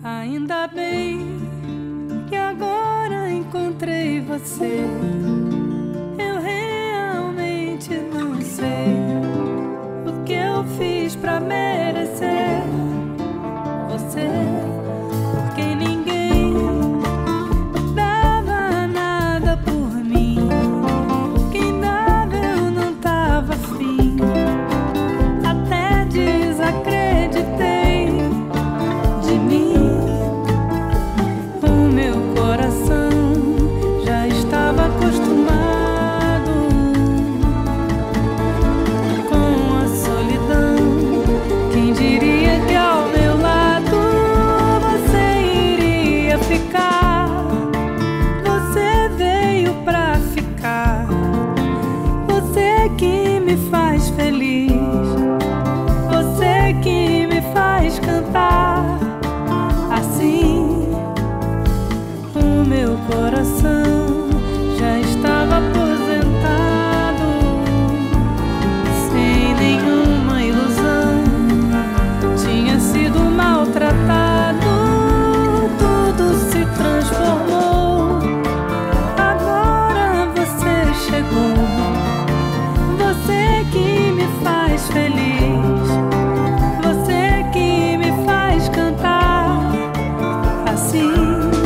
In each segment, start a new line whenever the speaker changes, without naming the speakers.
Ainda bem que agora encontrei você. Eu realmente não sei o que eu fiz pra merecer você, porque ninguém dava nada por mim. Quem dava eu não tava afim, até desacreditei de mim. O meu coração já estava acostumado com a solidão. Quem diria que ao meu lado você iria ficar? Você veio pra ficar. Você que me faz feliz, você que me faz cantar assim. O meu coração já estava aposentado, sem nenhuma ilusão. Tinha sido maltratado, tudo se transformou. Agora você chegou, você que me faz feliz, você que me faz cantar assim.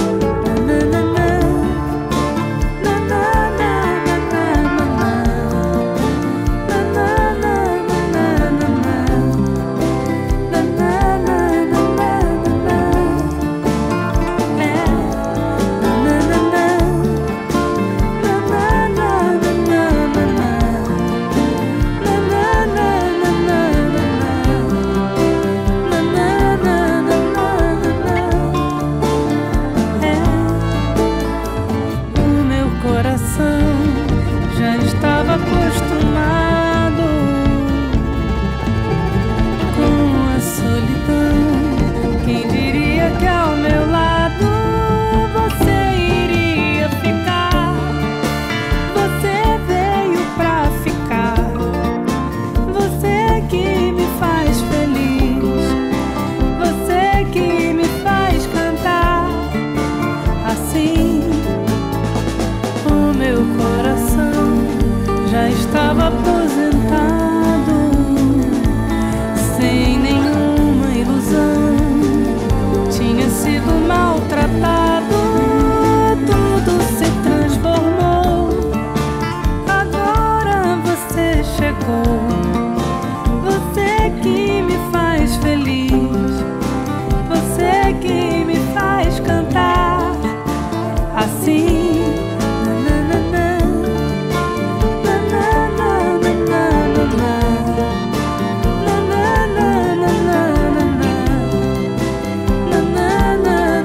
Já estava acostumado com a solidão. Quem diria que ao meu lado você iria ficar? Você veio pra ficar. Você que me faz feliz, você que me faz cantar assim. O meu coração já estava aposentado, sem nenhuma ilusão. Tinha sido maltratado, tudo se transformou. Agora você chegou, você que me faz feliz, você que me faz cantar assim. Na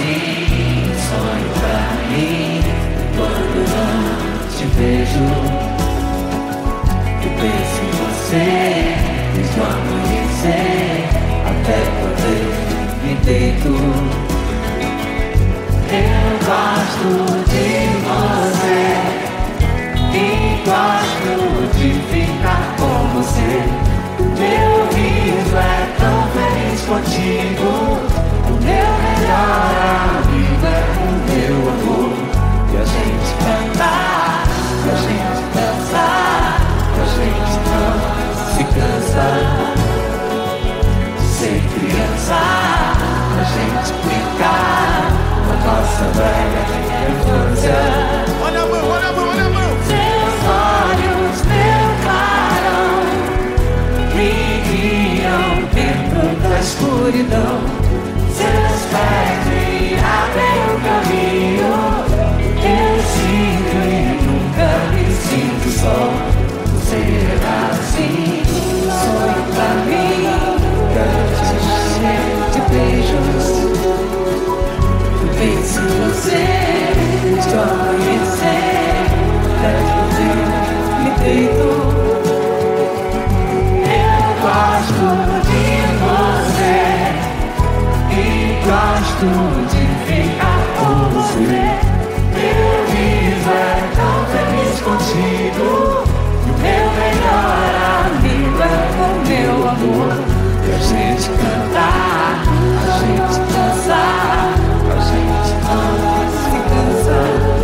assim, sonho pra mim. Quando não te vejo, eu penso em você, desde o amanhecer até quando me deito. Eu gosto de você e gosto de ficar com você. Meu riso é tão feliz contigo. O meu melhor amigo é o meu amor. E a gente cantar, e a gente dançar, e a gente não se cansa de ser criança. A gente brincar a nossa velha infância.
Olha a mão, olha a mão, olha a mão.
Seus olhos, meu clarão, me guiam dentro da escuridão. Seus pés me abrem o caminho. Eu sinto e nunca me sinto só. Você é assim, sonho pra mim. Quero te encher de beijos. Penso em você, de amanhecer, até eu me deito. Eu gosto de você e gosto de ficar com você. Meu riso é tão feliz contigo. E o meu melhor amigo é o meu amor. E a gente cantar, a gente dançar, a gente não se cansa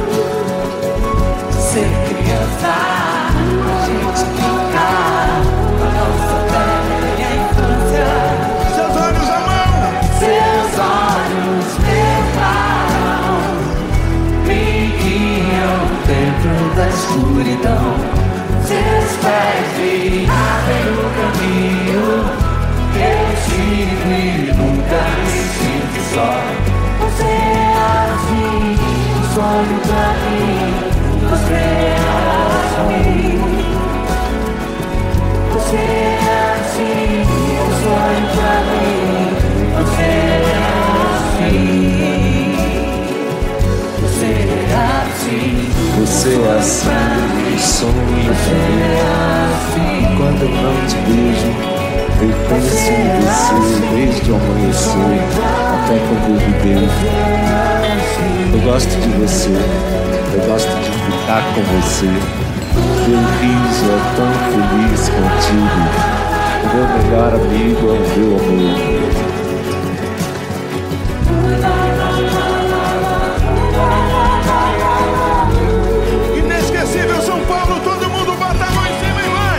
de ser criança. A gente brincar com a nossa velha infância.
Seus olhos à mão.
Seus olhos, meu clarão, me guiam dentro da escuridão. Seus pés me abrem o caminho. Eu sigo e nunca me sinto só. Você é assim, um sonho pra mim. Você é assim. Você é assim, um sonho pra mim. Você é assim. Você é assim.
Você é assim, um sonho pra mim. Quando eu não te vejo, eu penso em você desde o amanhecer até quando eu me deito. Eu gosto de você, eu gosto de ficar com você. Meu riso é tão feliz contigo. O meu melhor amigo é o meu amor.
Inesquecível São Paulo, todo mundo bota a mão em cima e vai.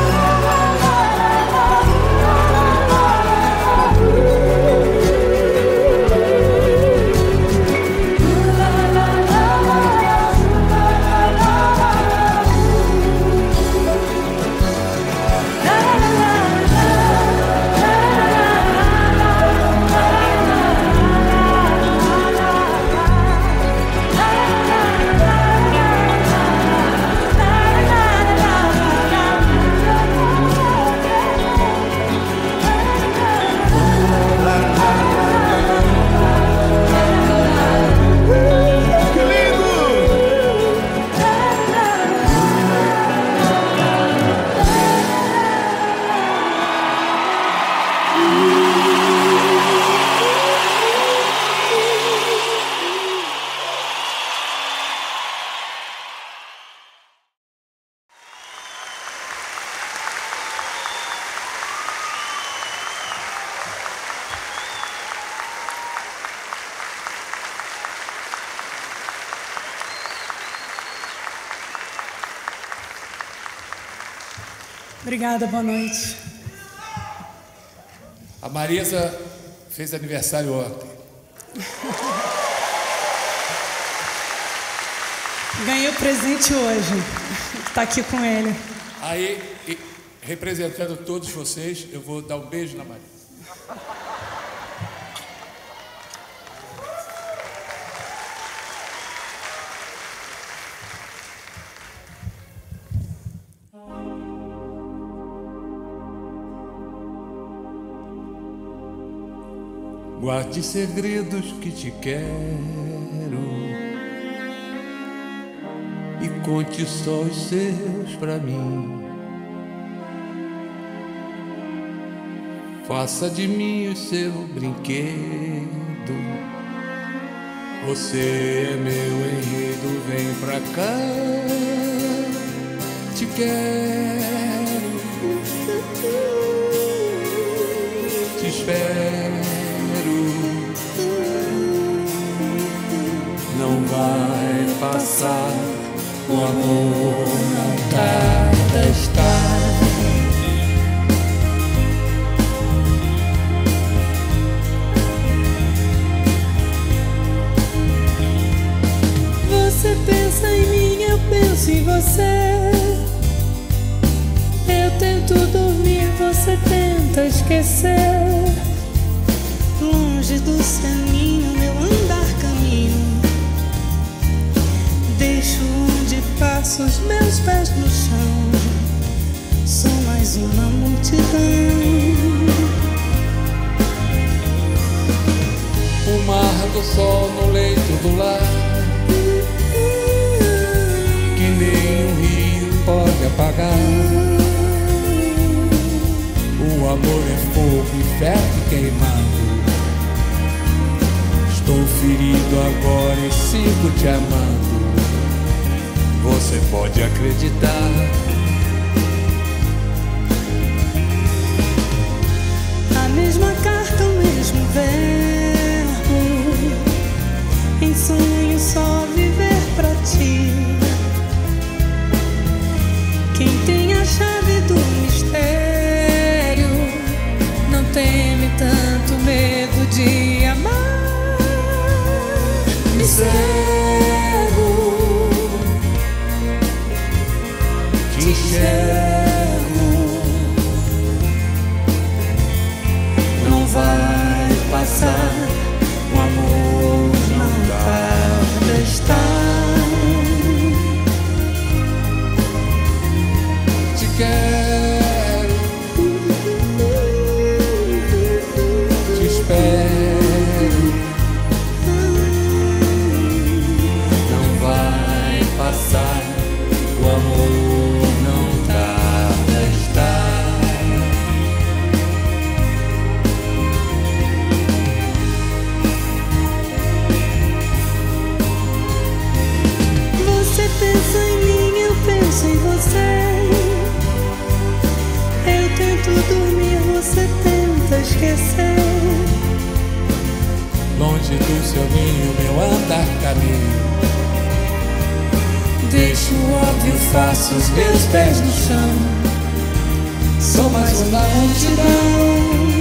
Obrigada, boa noite.
A Marisa fez aniversário ontem.
Ganhei o presente hoje. Tá aqui com ele.
Aí, representando todos vocês, eu vou dar um beijo na Marisa. Guarde segredos que te quero e conte só os seus pra mim. Faça de mim o seu brinquedo. Você é meu enredo, vem pra cá. Te quero, te espero. Não vai passar, o amor não tarda a estar.
Você pensa em mim, eu penso em você. Eu tento dormir, você tenta esquecer. Longe do seu ninho, meu andar caminho. Deixo onde passo os meus pés no chão. Sou mais uma multidão.
O mar do sol no leito do lar, que nem um rio pode apagar. O amor é fogo e ferro queimado. Estou ferido agora e sigo te amando. Você pode acreditar.
A mesma carta, o mesmo verbo. Em sonho só viver pra ti. Quem tem a chave do mistério não teme tanto medo de amar. Me cego,
Te enxergo,
não vai passar, o amor não tarda a estar.
te quero, te espero. Não vai passar, o amor não tarda a estar.
Você pensa em mim, eu penso em você. Eu tento dormir, você tenta esquecer.
Longe do seu ninho, meu andar caminho.
Deixo o óbvio, faço os meus pés no chão. Sou mais uma multidão.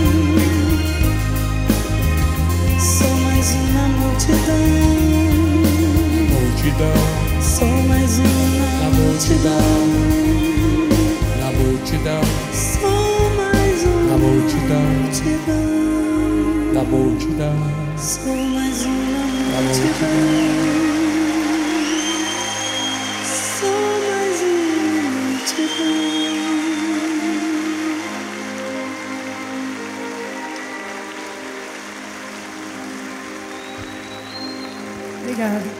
Sou mais uma multidão.
Multidão,
Sou mais uma multidão.
na multidão,
Sou mais uma
na multidão,
multidão.
na multidão,
Sou mais uma
na
multidão.
multidão.
Sou mais uma multidão. Obrigada.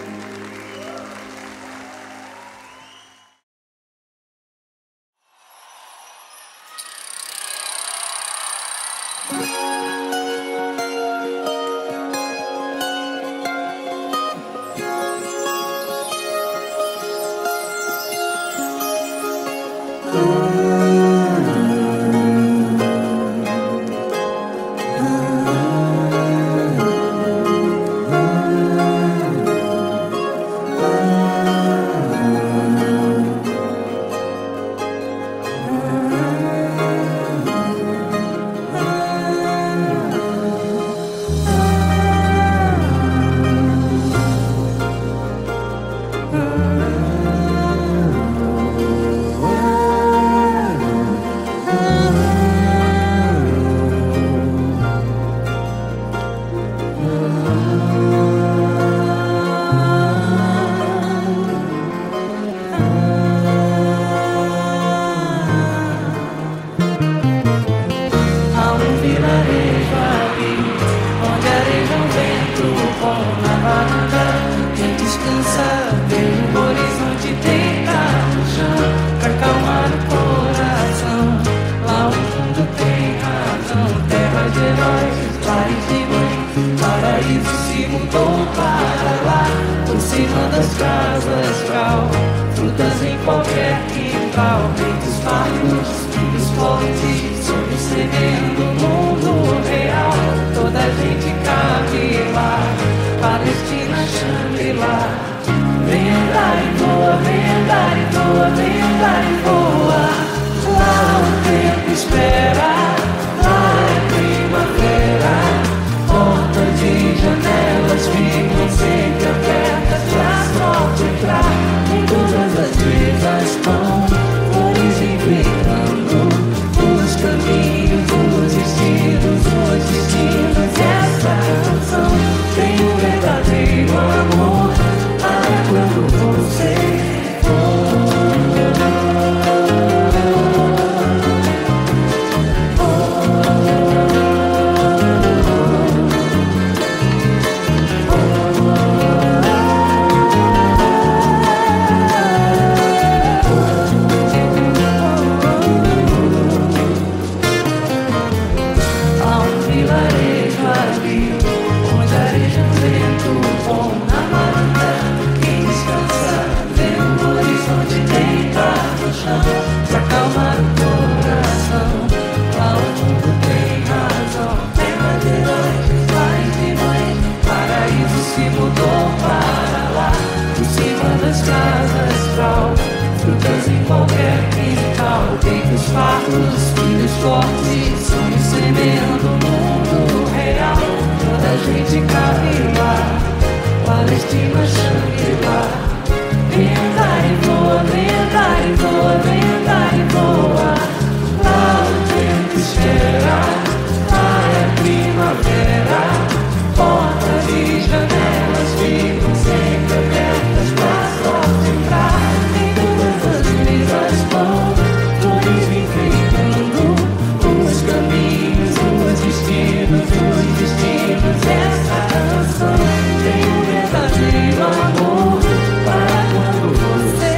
na varanda. Quem descansa vê o horizonte deitar no chão pra acalmar o coração. Lá o mundo tem razão, terra de heróis, pais de mãe. Paraíso se mudou para lá, por cima das casas cal. Frutas em qualquer quintal, peitos fartos, filhos fortes, sonhos semeando o mundo real. Toda a gente cabe lá, Palestina, Shangri-La. Vem andar e voa, vem andar e voa, vem andar e voa. Lá o tempo espera, lá é primavera. Portas e janelas ficam sempre abertas pra sorte entrar. Em todas as vidas vão flores enfeitando os caminhos, os destinos, os destinos. Essa canção tem um verdadeiro amor para quando você pra acalmar o coração. Lá o mundo tem razão, terra de heróis, pais de mãe. Paraíso se mudou para lá, por cima das casas cal. Frutas em qualquer quintal, peitos fartos, filhos fortes, sonhos semeando o mundo real. Toda a gente cabe lá, Palestina, Shangri-La. Vem andar e voa, vem andar e voa, vem andar e voa. Lá o tempo espera, lá é primavera. Portas e janelas ficam sempre abertas pra sorte entrar. Em todas as brisas vão flores enfeitando os caminhos, os destinos, os destinos. Essa canção tem um verdadeiro amor para quando você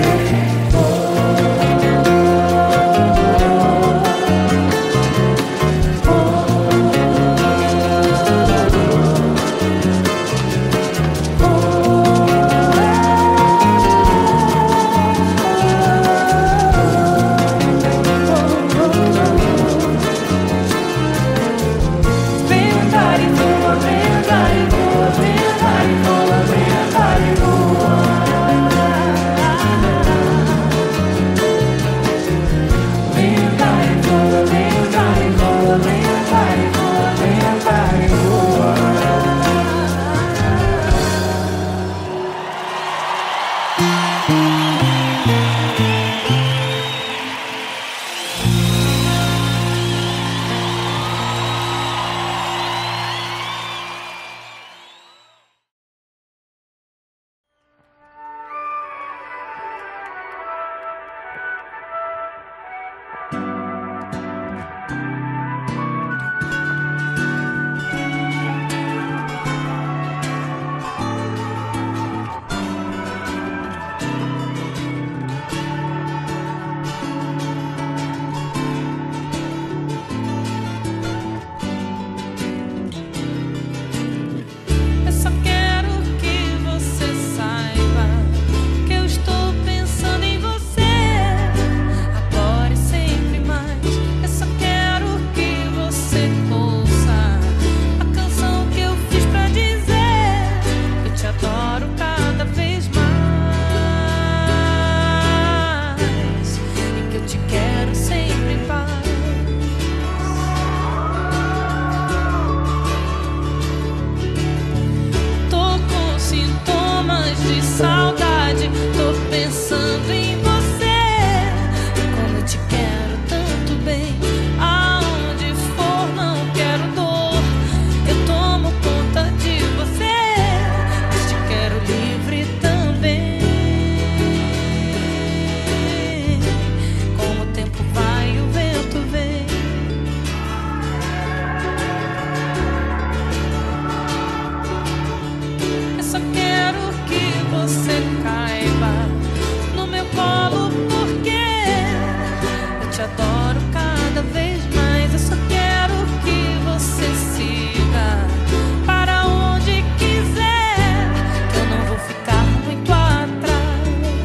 só quero que você caiba no meu colo, porque eu te adoro cada vez mais. Eu só quero que você siga para onde quiser, que eu não vou ficar muito atrás.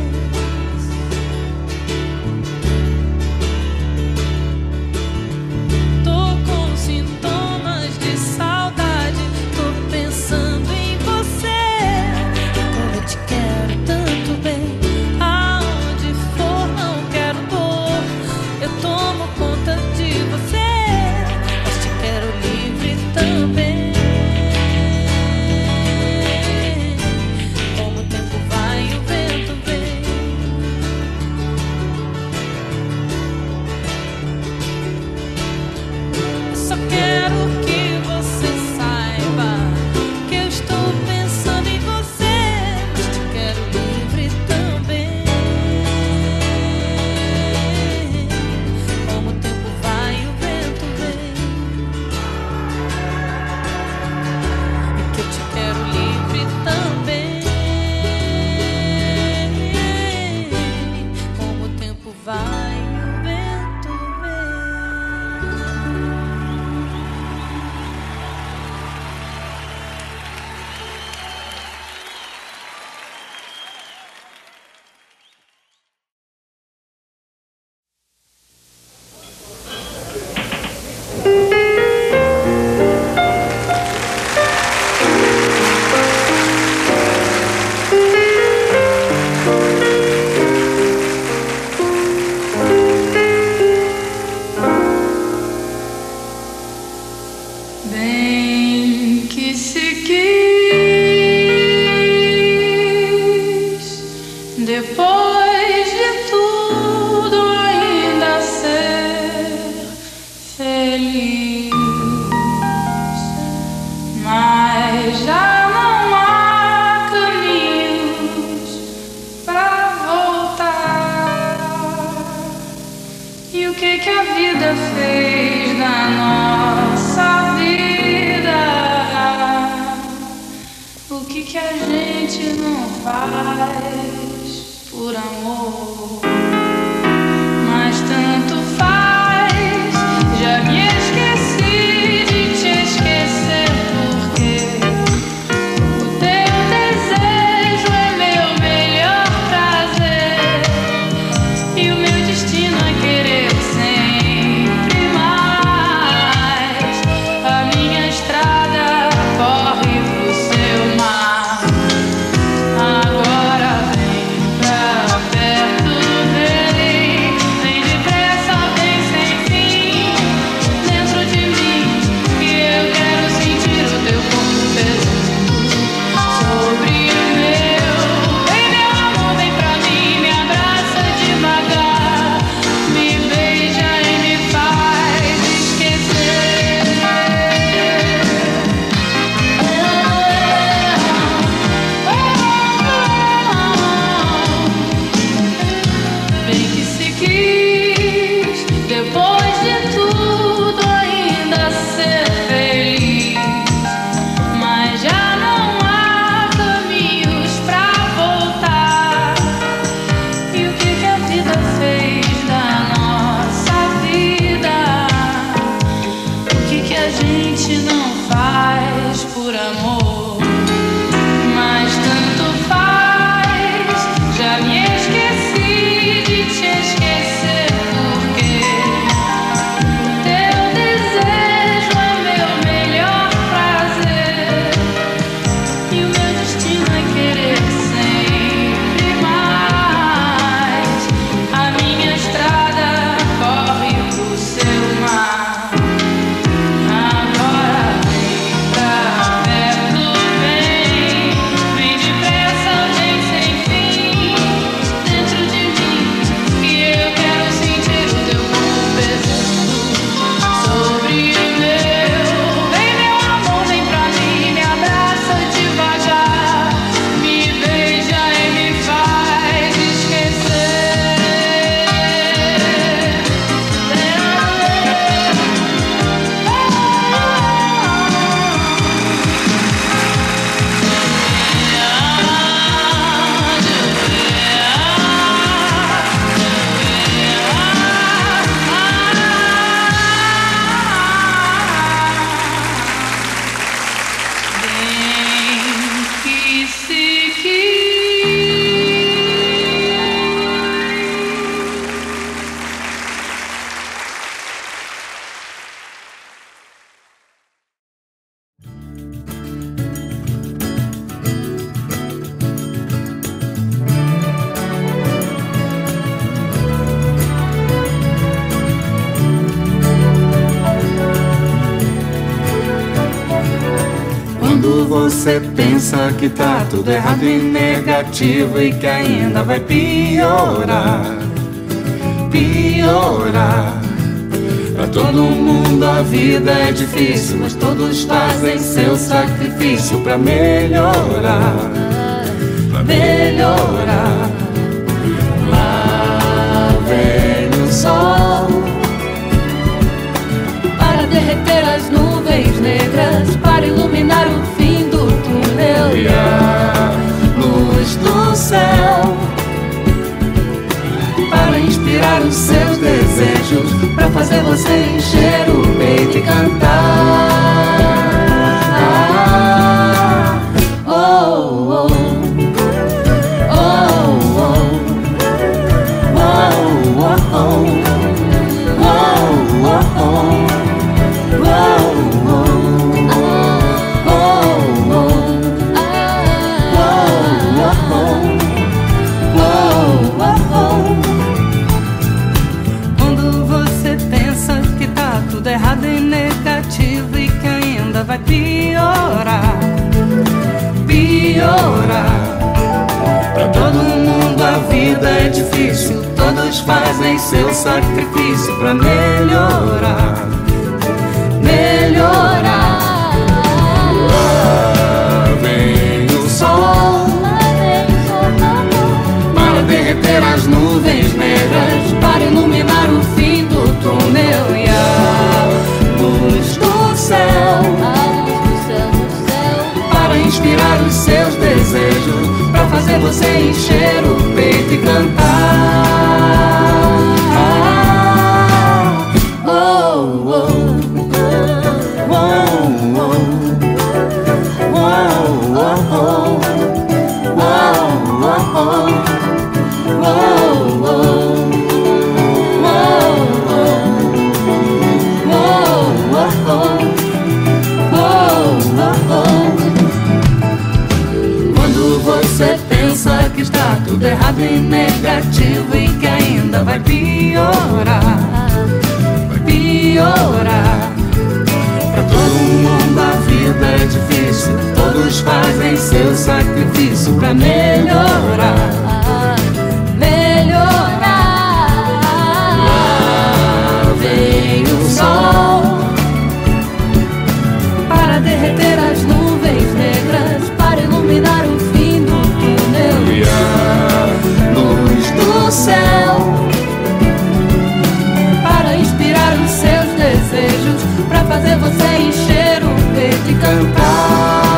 Tô com sintomas de saudade, tô pensando em você. Como eu te quero tanto bem, aonde for não quero dor. Eu tomo conta de você, mas te quero livre também. Como o tempo vai e o vento vem, eu só quero que você saiba que eu estou pensando em você, mas te quero livre também. Como o tempo vai e o vento vem, e que eu te quero livre também. Como o tempo vai e o vento vem.
Bem que se quis, depois de tudo ainda ser feliz, mas já não há caminhos pra voltar. E o que a vida fez da nossa vida? O que a gente não faz por amor? Mas tanto faz, já me esqueci de te esquecer, porque o teu desejo é meu melhor prazer, e o meu destino é querer sempre mais. A minha estrada corre pro seu mar. Agora vem pra perto
você pensa que tá tudo errado e negativo e que ainda vai piorar, piorar. Pra todo mundo a vida é difícil, mas todos fazem seu sacrifício pra melhorar, pra melhorar. Lá vem o sol para derreter as nuvens negras, para iluminar o fim do túnel e a luz do céu, para inspirar os seus desejos, para fazer você encher o peito e cantar. Oh, oh, errado e negativo e que ainda vai piorar, piorar. Pra todo mundo a vida é difícil, todos fazem seu sacrifício pra melhorar, melhorar. Lá vem o sol para derreter as nuvens negras, para iluminar o fim do túnel e a luz do céu, para inspirar os seus desejos, para fazer você encher o peito e cantar. Oh, oh, oh, oh, oh, oh, oh. Quando você pensa que está tudo errado e negativo e que ainda vai piorar, vai piorar. Pra todo mundo a vida é difícil, todos fazem seu sacrifício pra melhorar, melhorar. Lá vem o sol para derreter as nuvens negras, para iluminar o fim do túnel e a luz do céu, para inspirar os seus desejos, para fazer você encher o peito e cantar.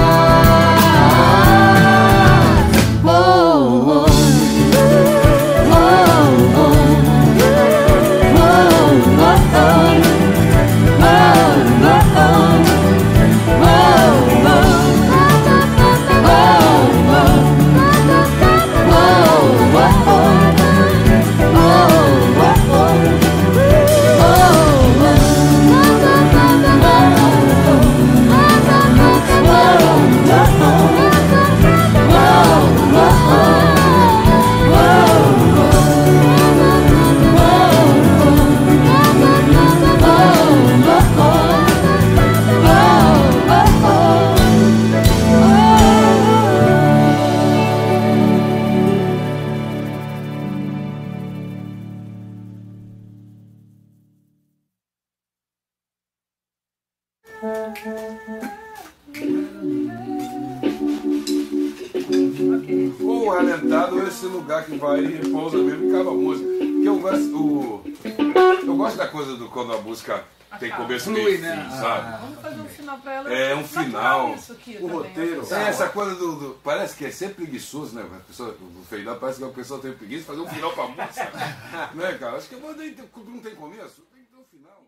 O Alentado é esse lugar que vai e pousa mesmo e acaba a música. Porque eu gosto da coisa do quando a música tem começo, meio e fim, sabe?
Vamos fazer um final pra ela.
É um final.
O
roteiro. É essa coisa do. Parece que é sempre preguiçoso, né? A pessoa, o feinar parece que a pessoa tem preguiça de fazer um final pra música. Né, cara? Acho que não tem começo, tem que ter um final.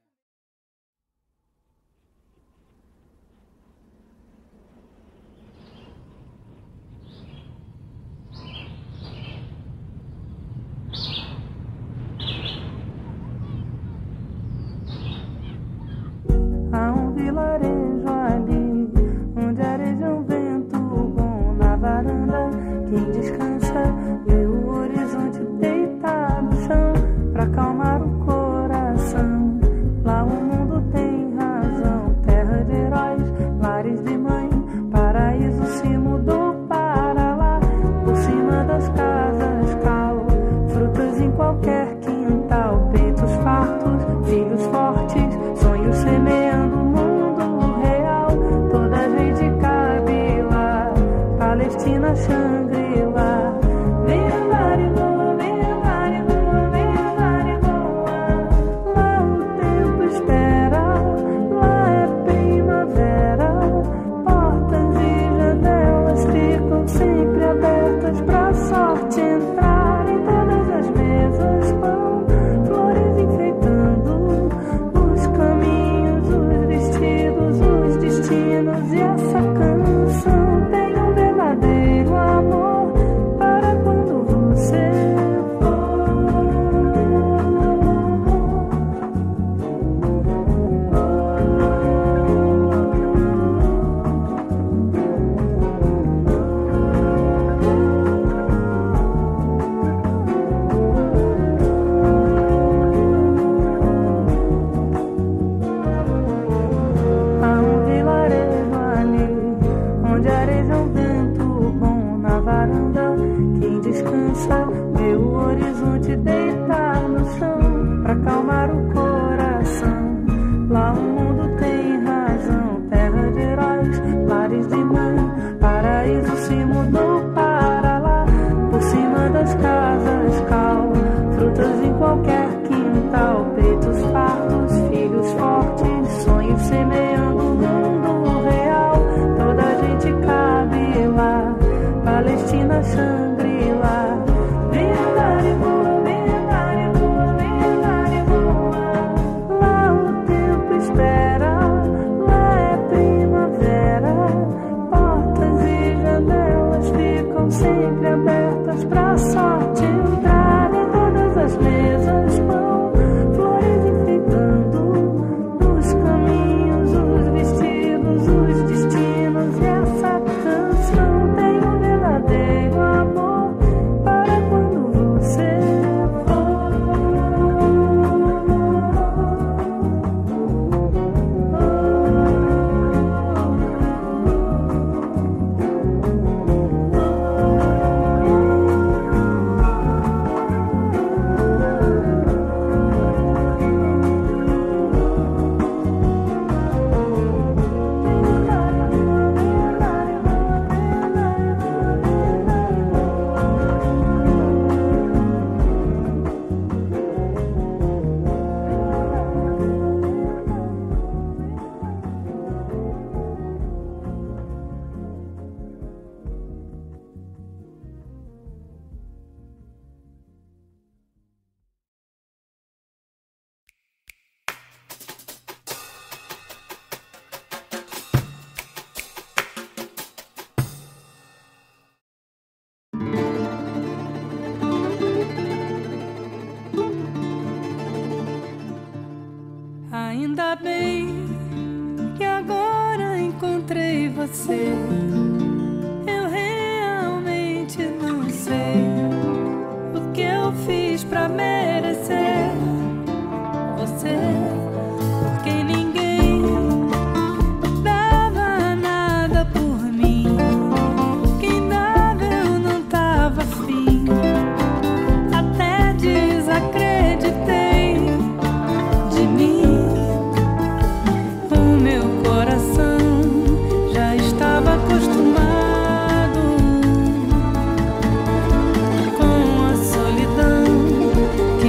Há um vilarejo ali, onde areja um vento bom na varanda. Quem descansa vê o horizonte deitado no chão, pra acalmar o coração. Lá o mundo tem razão, terra de heróis, lares de mãe. Palestina, Xangri-Lá. Vem andar e voa, vem andar e voa, vem andar e voa. Lá o tempo espera, lá é primavera. Portas e janelas ficam sempre abertas pra sorte entrar. Em todas as mesas pão, flores enfeitando os caminhos, os vestidos, os destinos. E essa canção tem um verdadeiro amor para quando você for. Há um vilarejo ali, onde areja um vento bom na varanda. Quem descansa vê o horizonte deitar no chão pra acalmar o coração. Lá o mundo tem razão, terra de heróis, lares de mãe. Paraíso se mudou para lá, por cima das casas cal, frutas em qualquer quintal, peitos fartos, filhos fortes, sonhos semeando o mundo real. Toda a gente cabe lá, Palestina, Xangri-Lá. Vem andar e voa, vem andar e voa, vem andar e voa. Lá o tempo espera, lá é primavera. Portas e janelas ficam sempre abertas pra sorte entrar. Em todas as mesas pão, flores enfeitando os caminhos, os vestidos, os destinos. E essa canção tem um verdadeiro amor para quando você ainda bem que agora encontrei você. Eu realmente não sei o que eu fiz pra merecer você, porque ninguém dava nada por mim. Quem dava eu não tava afim, até desacreditei de mim. O meu coração já estava acostumado com a solidão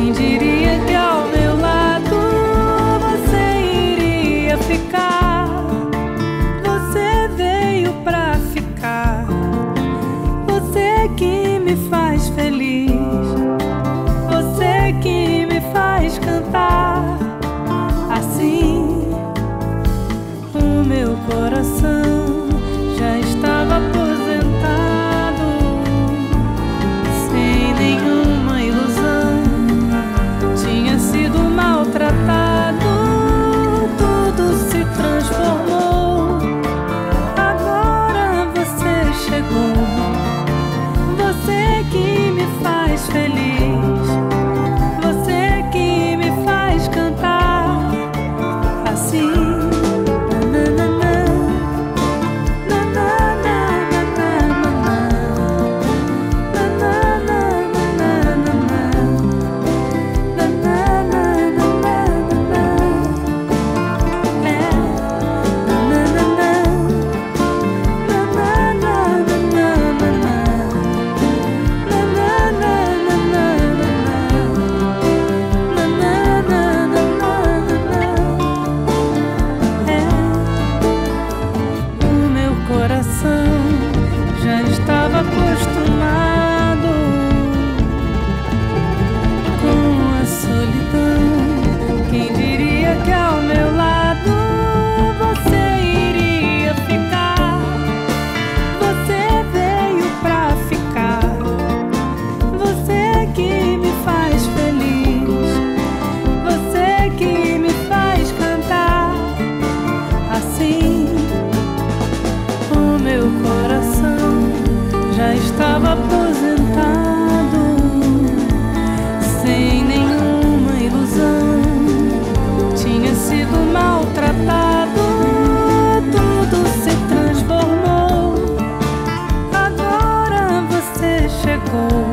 já estava aposentado, sem nenhuma ilusão. Tinha sido maltratado, tudo se transformou. Agora você chegou.